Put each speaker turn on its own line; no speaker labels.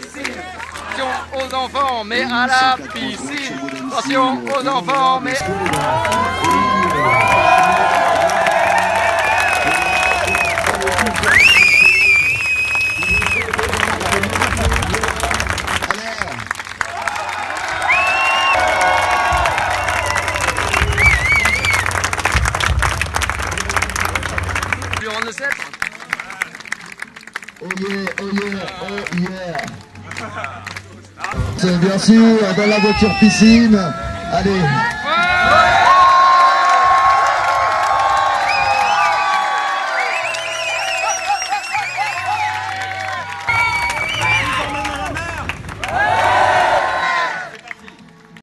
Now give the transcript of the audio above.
piscine. Attention aux enfants, mais à la piscine. Attention aux enfants, mais... Durant le 7.
Oh yeah, oh yeah, oh yeah. C'est bien sûr dans la voiture piscine. Allez.